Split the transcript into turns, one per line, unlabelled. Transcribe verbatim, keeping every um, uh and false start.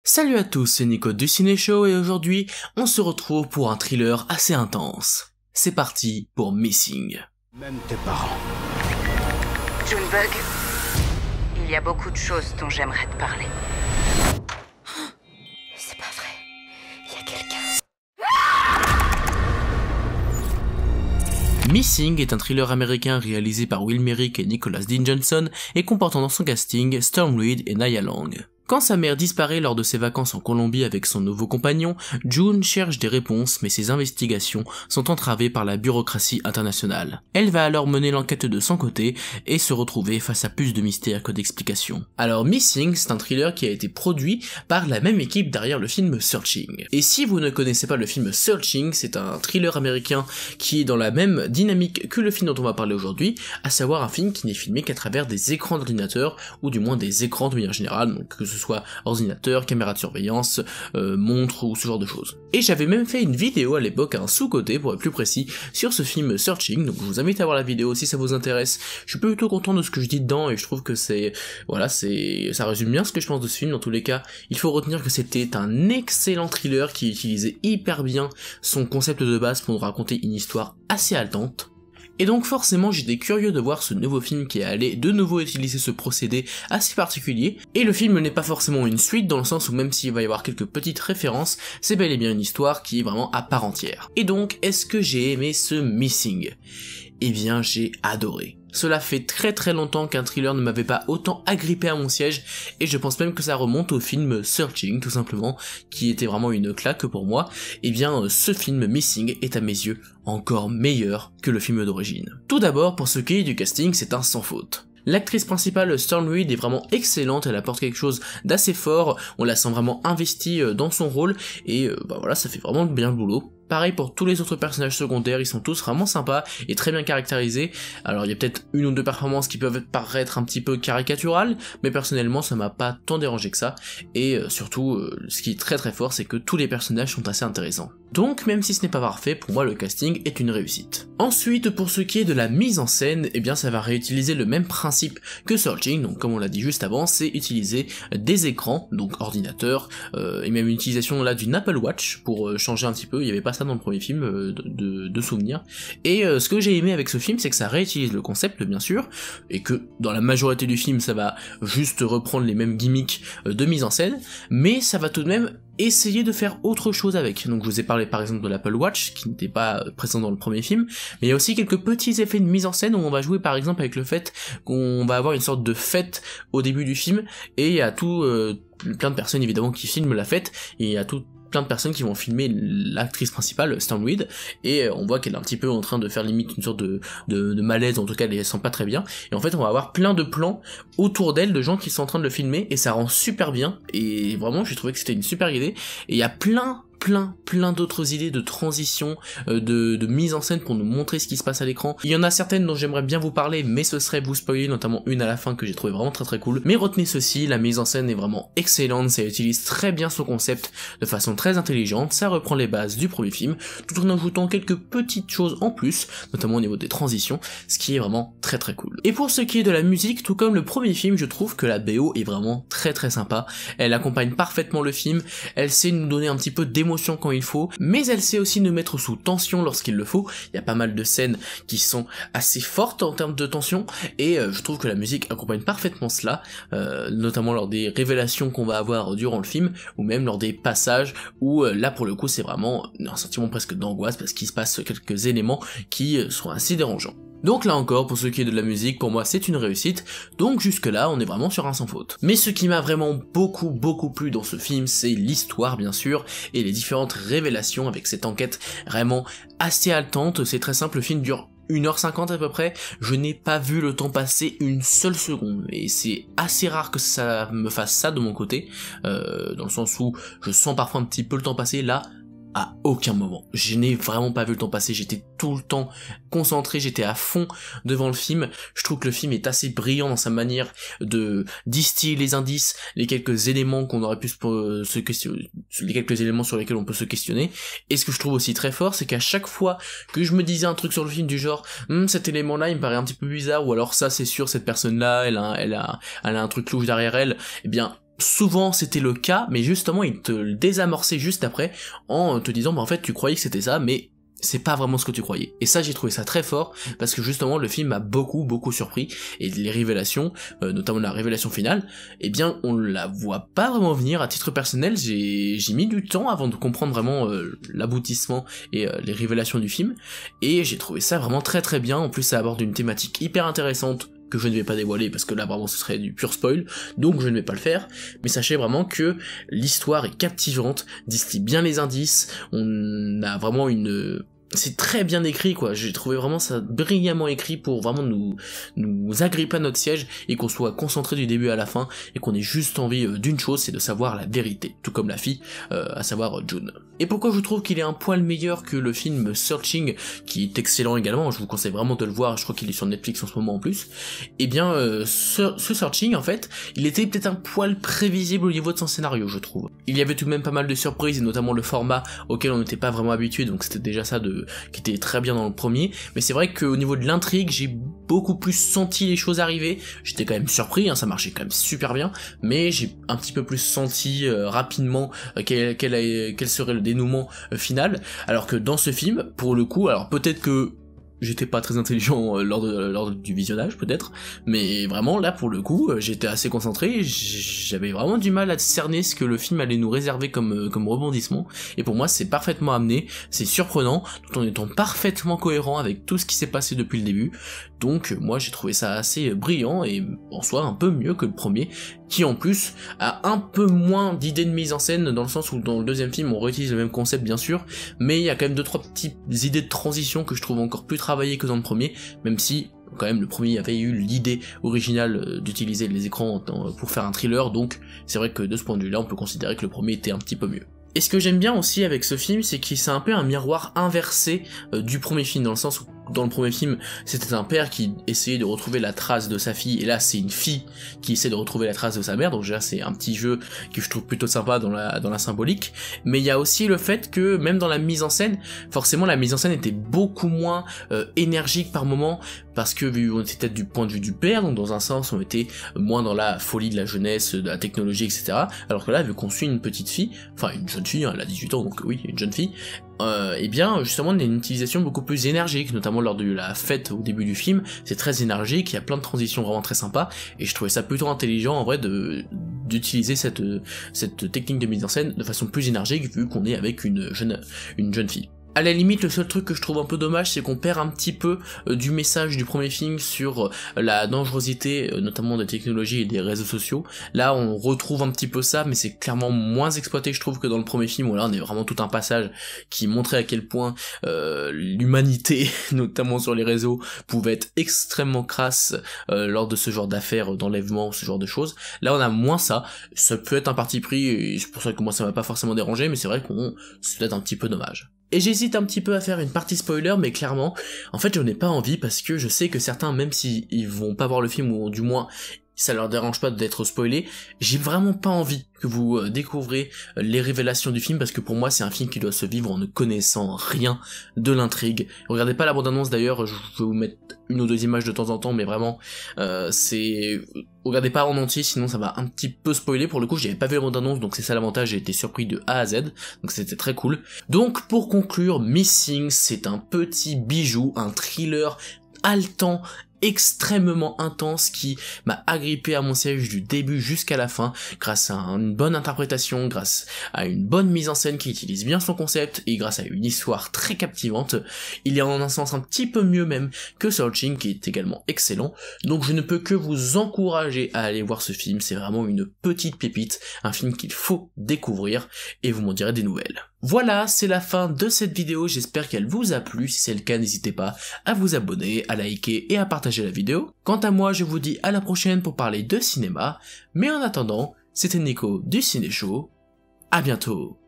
Salut à tous, c'est Nico du Ciné Show et aujourd'hui, on se retrouve pour un thriller assez intense. C'est parti pour Missing.
Même tes parents.
Junebug, il y a beaucoup de choses dont j'aimerais te parler. C'est pas vrai, il y a quelqu'un.
Missing est un thriller américain réalisé par Will Merrick et Nicholas Dean Johnson et comportant dans son casting Storm Reid et Nia Long. Quand sa mère disparaît lors de ses vacances en Colombie avec son nouveau compagnon, June cherche des réponses mais ses investigations sont entravées par la bureaucratie internationale. Elle va alors mener l'enquête de son côté et se retrouver face à plus de mystères que d'explications. Alors Missing, c'est un thriller qui a été produit par la même équipe derrière le film Searching. Et si vous ne connaissez pas le film Searching, c'est un thriller américain qui est dans la même dynamique que le film dont on va parler aujourd'hui, à savoir un film qui n'est filmé qu'à travers des écrans d'ordinateur, ou du moins des écrans de manière générale, donc que ce soit ordinateur, caméra de surveillance, euh, montre ou ce genre de choses. Et j'avais même fait une vidéo à l'époque, un sous-côté pour être plus précis, sur ce film Searching, donc je vous invite à voir la vidéo si ça vous intéresse. Je suis plutôt content de ce que je dis dedans et je trouve que c'est, voilà, c'est, ça résume bien ce que je pense de ce film. Dans tous les cas, il faut retenir que c'était un excellent thriller qui utilisait hyper bien son concept de base pour nous raconter une histoire assez haletante. Et donc forcément j'étais curieux de voir ce nouveau film qui allait de nouveau utiliser ce procédé assez particulier, et le film n'est pas forcément une suite dans le sens où même s'il va y avoir quelques petites références, c'est bel et bien une histoire qui est vraiment à part entière. Et donc, est-ce que j'ai aimé ce Missing ? Eh bien j'ai adoré. Cela fait très très longtemps qu'un thriller ne m'avait pas autant agrippé à mon siège, et je pense même que ça remonte au film Searching tout simplement, qui était vraiment une claque pour moi. Et bien ce film Missing est à mes yeux encore meilleur que le film d'origine. Tout d'abord, pour ce qui est du casting, c'est un sans faute. L'actrice principale, Storm Reid, est vraiment excellente, elle apporte quelque chose d'assez fort, on la sent vraiment investie dans son rôle, et bah voilà, ça fait vraiment bien le boulot. Pareil pour tous les autres personnages secondaires, ils sont tous vraiment sympas et très bien caractérisés. Alors il y a peut-être une ou deux performances qui peuvent paraître un petit peu caricaturales, mais personnellement ça m'a pas tant dérangé que ça, et euh, surtout, euh, ce qui est très très fort, c'est que tous les personnages sont assez intéressants. Donc même si ce n'est pas parfait, pour moi le casting est une réussite. Ensuite, pour ce qui est de la mise en scène, eh bien ça va réutiliser le même principe que Searching, donc comme on l'a dit juste avant, c'est utiliser des écrans, donc ordinateur, euh, et même une utilisation là d'une Apple Watch pour euh, changer un petit peu, il y avait pas ça dans le premier film euh, de, de, de souvenirs. Et euh, ce que j'ai aimé avec ce film, c'est que ça réutilise le concept bien sûr, et que dans la majorité du film ça va juste reprendre les mêmes gimmicks euh, de mise en scène, mais ça va tout de même essayer de faire autre chose avec. Donc je vous ai parlé par exemple de l'Apple Watch, qui n'était pas présent dans le premier film, mais il y a aussi quelques petits effets de mise en scène où on va jouer par exemple avec le fait qu'on va avoir une sorte de fête au début du film, et il y a tout, euh, plein de personnes évidemment qui filment la fête, et il y a tout plein de personnes qui vont filmer l'actrice principale, Storm Reid, et on voit qu'elle est un petit peu en train de faire limite une sorte de, de, de malaise, en tout cas elle sent pas très bien, et en fait on va avoir plein de plans autour d'elle de gens qui sont en train de le filmer, et ça rend super bien, et vraiment j'ai trouvé que c'était une super idée, et il y a plein plein plein d'autres idées de transition, euh, de, de mise en scène pour nous montrer ce qui se passe à l'écran. Il y en a certaines dont j'aimerais bien vous parler, mais ce serait vous spoiler, notamment une à la fin que j'ai trouvé vraiment très très cool. Mais retenez ceci, la mise en scène est vraiment excellente, ça utilise très bien son concept de façon très intelligente, ça reprend les bases du premier film, tout en ajoutant quelques petites choses en plus, notamment au niveau des transitions, ce qui est vraiment très très cool. Et pour ce qui est de la musique, tout comme le premier film, je trouve que la B O est vraiment très très sympa, elle accompagne parfaitement le film, elle sait nous donner un petit peu d'émotion quand il faut, mais elle sait aussi nous mettre sous tension lorsqu'il le faut. Il y a pas mal de scènes qui sont assez fortes en termes de tension, et euh, je trouve que la musique accompagne parfaitement cela, euh, notamment lors des révélations qu'on va avoir durant le film, ou même lors des passages où euh, là pour le coup c'est vraiment un sentiment presque d'angoisse parce qu'il se passe quelques éléments qui euh, sont assez dérangeants. Donc là encore, pour ce qui est de la musique, pour moi c'est une réussite, donc jusque là on est vraiment sur un sans faute. Mais ce qui m'a vraiment beaucoup beaucoup plu dans ce film, c'est l'histoire bien sûr, et les différentes révélations avec cette enquête vraiment assez haletante. C'est très simple, le film dure une heure cinquante à peu près, je n'ai pas vu le temps passer une seule seconde, et c'est assez rare que ça me fasse ça de mon côté, euh, dans le sens où je sens parfois un petit peu le temps passer. Là, à aucun moment. Je n'ai vraiment pas vu le temps passer, j'étais tout le temps concentré, j'étais à fond devant le film. Je trouve que le film est assez brillant dans sa manière de distiller les indices, les quelques éléments qu'on aurait pu se, se questionner, les quelques éléments sur lesquels on peut se questionner. Et ce que je trouve aussi très fort, c'est qu'à chaque fois que je me disais un truc sur le film du genre hm, cet élément-là il me paraît un petit peu bizarre, ou alors ça c'est sûr cette personne-là elle a, elle a, elle a un truc louche derrière elle, eh bien souvent c'était le cas, mais justement il te le désamorçait juste après en te disant bah en fait tu croyais que c'était ça, mais c'est pas vraiment ce que tu croyais. Et ça j'ai trouvé ça très fort, parce que justement le film m'a beaucoup beaucoup surpris, et les révélations, euh, notamment la révélation finale, eh bien on la voit pas vraiment venir. À titre personnel, j'ai j'ai mis du temps avant de comprendre vraiment euh, l'aboutissement et euh, les révélations du film, et j'ai trouvé ça vraiment très très bien. En plus ça aborde une thématique hyper intéressante que je ne vais pas dévoiler parce que là vraiment ce serait du pur spoil, donc je ne vais pas le faire, mais sachez vraiment que l'histoire est captivante, distille bien les indices, on a vraiment une... c'est très bien écrit quoi, j'ai trouvé vraiment ça brillamment écrit pour vraiment nous nous agripper à notre siège et qu'on soit concentré du début à la fin et qu'on ait juste envie euh, d'une chose, c'est de savoir la vérité, tout comme la fille, euh, à savoir euh, June. Et pourquoi je trouve qu'il est un poil meilleur que le film Searching, qui est excellent également, je vous conseille vraiment de le voir, je crois qu'il est sur Netflix en ce moment en plus. Et bien euh, ce, ce Searching en fait, il était peut-être un poil prévisible au niveau de son scénario je trouve. Il y avait tout de même pas mal de surprises et notamment le format auquel on n'était pas vraiment habitué, donc c'était déjà ça de qui était très bien dans le premier, mais c'est vrai qu'au niveau de l'intrigue, j'ai beaucoup plus senti les choses arriver. J'étais quand même surpris, hein, ça marchait quand même super bien, mais j'ai un petit peu plus senti euh, rapidement euh, quel, quel, quel serait le dénouement euh, final, alors que dans ce film, pour le coup, alors peut-être que j'étais pas très intelligent euh, lors, de, lors du visionnage peut-être, mais vraiment là pour le coup euh, j'étais assez concentré, j'avais vraiment du mal à cerner ce que le film allait nous réserver comme, euh, comme rebondissement, et pour moi c'est parfaitement amené, c'est surprenant, tout en étant parfaitement cohérent avec tout ce qui s'est passé depuis le début, donc euh, moi j'ai trouvé ça assez brillant et en soi un peu mieux que le premier, qui en plus a un peu moins d'idées de mise en scène, dans le sens où dans le deuxième film on réutilise le même concept bien sûr, mais il y a quand même deux trois petites idées de transition que je trouve encore plus travaillées que dans le premier, même si quand même le premier avait eu l'idée originale d'utiliser les écrans pour faire un thriller, donc c'est vrai que de ce point de vue là on peut considérer que le premier était un petit peu mieux. Et ce que j'aime bien aussi avec ce film, c'est qu'il c'est un peu un miroir inversé euh, du premier film, dans le sens où dans le premier film, c'était un père qui essayait de retrouver la trace de sa fille, et là c'est une fille qui essaie de retrouver la trace de sa mère, donc déjà c'est un petit jeu que je trouve plutôt sympa dans la, dans la symbolique, mais il y a aussi le fait que même dans la mise en scène, forcément la mise en scène était beaucoup moins euh, énergique par moment, parce que vu on était peut-être du point de vue du père, donc dans un sens on était moins dans la folie de la jeunesse, de la technologie, et cetera. Alors que là, vu qu'on suit une petite fille, enfin une jeune fille, hein, elle a dix-huit ans, donc oui, une jeune fille, euh, et bien justement on a une utilisation beaucoup plus énergique, notamment lors de la fête au début du film, c'est très énergique, il y a plein de transitions vraiment très sympas, et je trouvais ça plutôt intelligent en vrai de d'utiliser cette cette technique de mise en scène de façon plus énergique, vu qu'on est avec une jeune une jeune fille. À la limite, le seul truc que je trouve un peu dommage, c'est qu'on perd un petit peu euh, du message du premier film sur euh, la dangerosité, euh, notamment des technologies et des réseaux sociaux. Là, on retrouve un petit peu ça, mais c'est clairement moins exploité, je trouve, que dans le premier film, où là, on est vraiment tout un passage qui montrait à quel point euh, l'humanité, notamment sur les réseaux, pouvait être extrêmement crasse euh, lors de ce genre d'affaires, d'enlèvement, ce genre de choses. Là, on a moins ça. Ça peut être un parti pris, et c'est pour ça que moi, ça m'a pas forcément dérangé, mais c'est vrai qu'on c'est peut-être un petit peu dommage. Et j'hésite un petit peu à faire une partie spoiler, mais clairement, en fait j'en ai pas envie, parce que je sais que certains, même s'ils ils vont pas voir le film, ou du moins ça leur dérange pas d'être spoilé, j'ai vraiment pas envie que vous euh, découvrez euh, les révélations du film, parce que pour moi c'est un film qui doit se vivre en ne connaissant rien de l'intrigue. Regardez pas la bande-annonce d'ailleurs, je vais vous mettre une ou deux images de temps en temps, mais vraiment euh, c'est... regardez pas en entier, sinon ça va un petit peu spoiler. Pour le coup j'avais pas vu la bande-annonce, donc c'est ça l'avantage, j'ai été surpris de A à Z, donc c'était très cool. Donc pour conclure, Missing, c'est un petit bijou, un thriller haletant, extrêmement intense, qui m'a agrippé à mon siège du début jusqu'à la fin, grâce à une bonne interprétation, grâce à une bonne mise en scène qui utilise bien son concept, et grâce à une histoire très captivante. Il est en un sens un petit peu mieux même que Searching, qui est également excellent, donc je ne peux que vous encourager à aller voir ce film, c'est vraiment une petite pépite, un film qu'il faut découvrir, et vous m'en direz des nouvelles. Voilà, c'est la fin de cette vidéo, j'espère qu'elle vous a plu. Si c'est le cas, n'hésitez pas à vous abonner, à liker et à partager la vidéo. Quant à moi, je vous dis à la prochaine pour parler de cinéma, mais en attendant, c'était Nico du Ciné Show, à bientôt.